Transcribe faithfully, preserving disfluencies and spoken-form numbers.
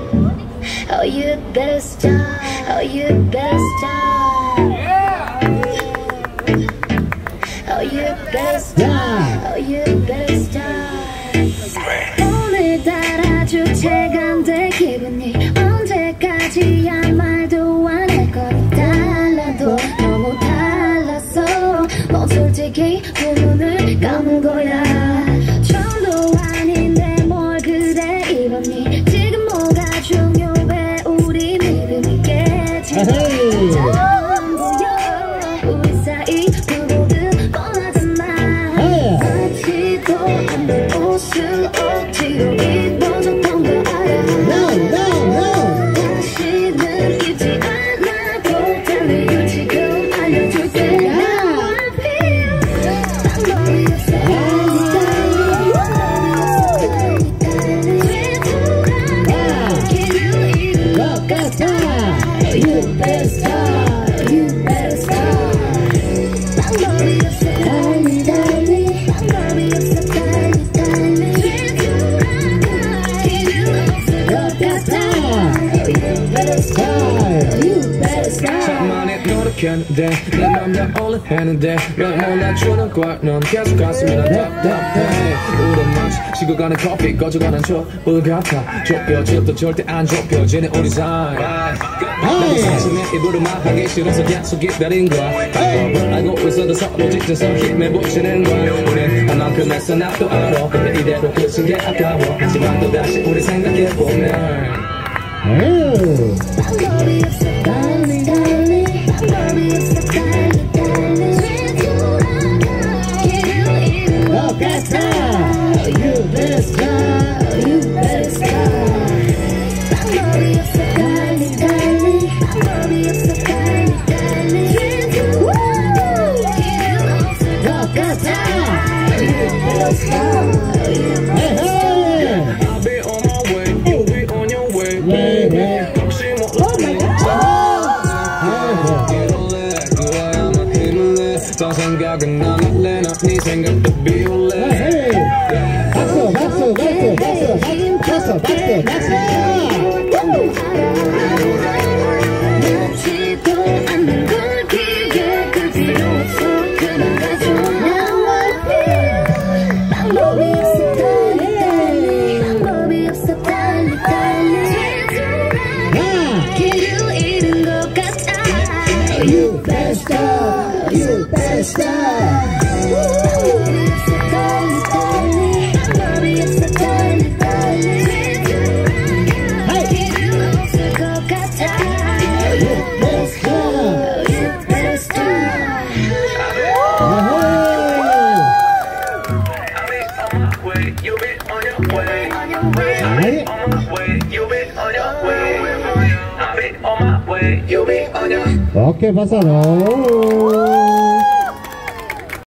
Oh, you better stop. Oh, you better stop. Oh, you better stop. Oh, you better stop. 오늘따라 주체가 안 돼 기분이 언제까지야 말도 안 할 거니 달라도 너무 달랐어. 넌 솔직히 두 눈을 감은 거야. 처음도 아닌데 뭘 그래 입었니. 지금 뭐가 중요해 우리 믿음이 깨지. 우리 사이 불보듯 뻔하잖아. 같지도 않는 옷을 억지로 입어줬던 거 알아. 다시는 입지 않아도 될 이유 지금 알려줄게. 방법이 없어 You better stop, you better stop. 방법이 없어 달리 달리. 방법이 없어 달리 달리. 이유 없을 것 같아. You better stop, you better stop. 천만에 노력했는데 내 맘 다 올라했는데 널 몰라주는 걸 넌 계속 가슴이 난 답답해. 우린 마치 식어가는 커피 꺼져가는 촛불 같아. 좁혀져도 절대 안 좁혀지는 우리 사이. 나도 사실 내 입으로 말하기 싫어서 계속 기다린 거야. 방법을 알고 있어도 서로 짙어서 힘내보시는 거야. 우린 한만큼 했어 나도 알아. 근데 이대로 끝인 게 아까워. 하지만 또 다시 우리 생각해보면 방법이 없어 달리 달리. 방법이 없어 달리 달리. 이유 잃은 것 같아. You better stop, you better stop. 방법이 없어 달리 달리. 방법이 없어 달리 달리. 이유 없을 것 같아. You better stop, you better stop. I'll be on my way, you'll be on your way. 혹시 몰라 더 생각은 안 할래. 난 네 생각도 비울래. 박수 박수 박수 박수 박수 박수 박수. 낫지도 않는 걸 기계 그 필요 없어. 그만 가줘. 방법이 없어 달리 달리. 방법이 없어 달리 달리. 기류 잃은 것 같아. You better stop, you better stop. 방법이 없어 달리 달리. 방법이 없어 달리 달리. 기류 없을 것 같아. You better stop, you better stop. You'll be on your way. On my way, you'll be on your way. I'll be on my way, you'll be on your way. 오케이, 박수.